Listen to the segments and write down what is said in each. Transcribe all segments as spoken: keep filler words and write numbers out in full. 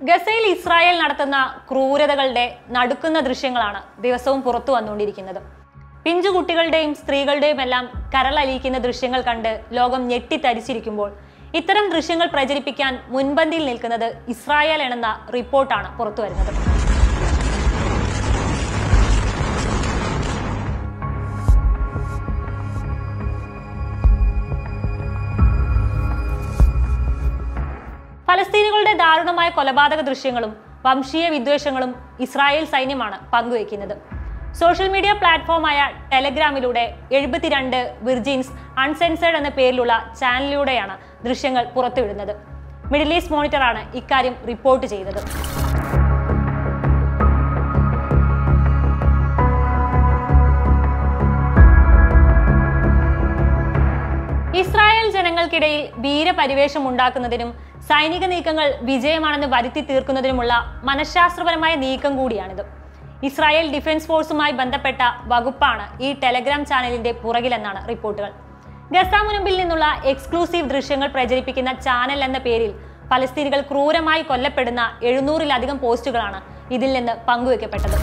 ഗസയിൽ ഇസ്രായേൽ നടത്തുന്ന ക്രൂരതകളുടെ നടുക്കുന്ന ദൃശ്യങ്ങളാണ് ദിവസവും പുറത്തു വന്നുകൊണ്ടിരിക്കുന്നത്. പിഞ്ചുകുട്ടികളുടെയും സ്ത്രീകളുടെയും എല്ലാം കരളലിയിക്കുന്ന ദൃശ്യങ്ങൾ കണ്ട് ലോകം ഞെട്ടിത്തരിച്ചിരിക്കുമ്പോൾ ഇത്തരം ദൃശ്യങ്ങൾ പ്രചരിപ്പിക്കാൻ മുൻപന്തിയിൽ നിൽക്കുന്നത് ഇസ്രായേൽ എന്ന റിപ്പോർട്ടാണ് പുറത്തു വരുന്നത്. ഫലസ്തീനികളുടെ ദാരുണമായ കൊലപാതക ദൃശ്യങ്ങളും വംശീയ വിദ്വേഷങ്ങളും ഇസ്രായേൽ സൈന്യമാണ് പങ്കുവയ്ക്കുന്നത്. സോഷ്യൽ മീഡിയ പ്ലാറ്റ്ഫോമായ ടെലഗ്രാമിലൂടെ എഴുപത്തിരണ്ട് വിർജിൻസ് അൺസെൻസേർഡ് എന്ന പേരിലുള്ള ചാനലിലൂടെയാണ് ദൃശ്യങ്ങൾ പുറത്തുവിടുന്നത്. മിഡിൽ ഈസ്റ്റ് മോണിറ്ററാണ് ഇക്കാര്യം റിപ്പോർട്ട് ചെയ്തത്. ഇസ്രായേൽ ജനങ്ങൾക്കിടയിൽ വീരപരിവേഷം ഉണ്ടാക്കുന്നതിനും സൈനിക നീക്കങ്ങൾ വിജയമാണെന്ന് വരുത്തി തീർക്കുന്നതിനുമുള്ള മനഃശാസ്ത്രപരമായ നീക്കം കൂടിയാണിത്. ഇസ്രായേൽ ഡിഫൻസ് ഫോഴ്സുമായി ബന്ധപ്പെട്ട വകുപ്പാണ് ഈ ടെലഗ്രാം ചാനലിന്റെ പുറകിലെന്നാണ് റിപ്പോർട്ടുകൾ. ഗസ മുനമ്പിൽ നിന്നുള്ള എക്സ്ക്ലൂസീവ് ദൃശ്യങ്ങൾ പ്രചരിപ്പിക്കുന്ന ചാനൽ എന്ന പേരിൽ ഫലസ്തീനികൾ ക്രൂരമായി കൊല്ലപ്പെടുന്ന എഴുന്നൂറിലധികം പോസ്റ്റുകളാണ് ഇതിൽ നിന്ന് പങ്കുവെക്കപ്പെട്ടത്.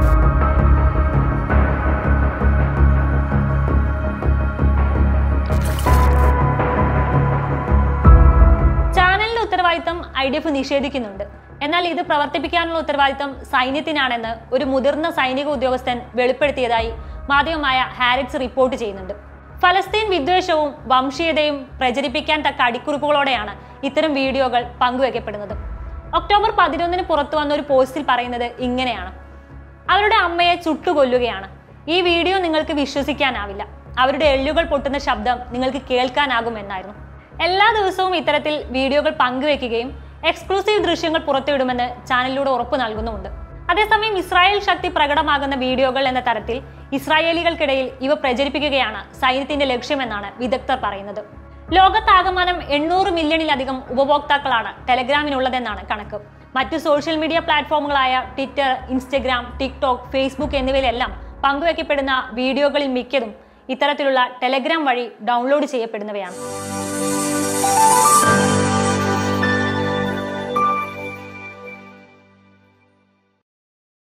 ഉത്തരവാദിത്തം ഐ ഡി എഫ് നിഷേധിക്കുന്നുണ്ട്. എന്നാൽ ഇത് പ്രവർത്തിപ്പിക്കാനുള്ള ഉത്തരവാദിത്തം സൈന്യത്തിനാണെന്ന് ഒരു മുതിർന്ന സൈനിക ഉദ്യോഗസ്ഥൻ വെളിപ്പെടുത്തിയതായി മാധ്യമമായ ഹാരിറ്റ്സ് റിപ്പോർട്ട് ചെയ്യുന്നുണ്ട്. ഫലസ്തീൻ വിദ്വേഷവും വംശീയതയും പ്രചരിപ്പിക്കാൻ തക്ക അടിക്കുറിപ്പുകളോടെയാണ് ഇത്തരം വീഡിയോകൾ പങ്കുവെക്കപ്പെടുന്നത്. ഒക്ടോബർ പതിനൊന്നിന് പുറത്തു വന്ന ഒരു പോസ്റ്റിൽ പറയുന്നത് ഇങ്ങനെയാണ്: അവരുടെ അമ്മയെ ചുട്ടുകൊല്ലുകയാണ്. ഈ വീഡിയോ നിങ്ങൾക്ക് വിശ്വസിക്കാനാവില്ല. അവരുടെ എല്ലുകൾ പൊട്ടുന്ന ശബ്ദം നിങ്ങൾക്ക് കേൾക്കാനാകുമെന്നായിരുന്നു. എല്ലാ ദിവസവും ഇത്തരത്തിൽ വീഡിയോകൾ പങ്കുവെക്കുകയും എക്സ്ക്ലൂസീവ് ദൃശ്യങ്ങൾ പുറത്തുവിടുമെന്ന് ചാനലിലൂടെ ഉറപ്പു നൽകുന്നുമുണ്ട്. അതേസമയം ഇസ്രായേൽ ശക്തി പ്രകടമാകുന്ന വീഡിയോകൾ എന്ന തരത്തിൽ ഇസ്രായേലികൾക്കിടയിൽ ഇവ പ്രചരിപ്പിക്കുകയാണ് സൈന്യത്തിന്റെ ലക്ഷ്യമെന്നാണ് വിദഗ്ധർ പറയുന്നത്. ലോകത്താകമാനം എണ്ണൂറ് മില്യണിലധികം ഉപഭോക്താക്കളാണ് ടെലഗ്രാമിനുള്ളതെന്നാണ് കണക്ക്. മറ്റു സോഷ്യൽ മീഡിയ പ്ലാറ്റ്ഫോമുകളായ ട്വിറ്റർ, ഇൻസ്റ്റഗ്രാം, ടിക്ടോക്ക്, ഫേസ്ബുക്ക് എന്നിവയിലെല്ലാം പങ്കുവെക്കപ്പെടുന്ന വീഡിയോകളിൽ മിക്കതും ഇത്തരത്തിലുള്ള ടെലഗ്രാം വഴി ഡൗൺലോഡ് ചെയ്യപ്പെടുന്നവയാണ്.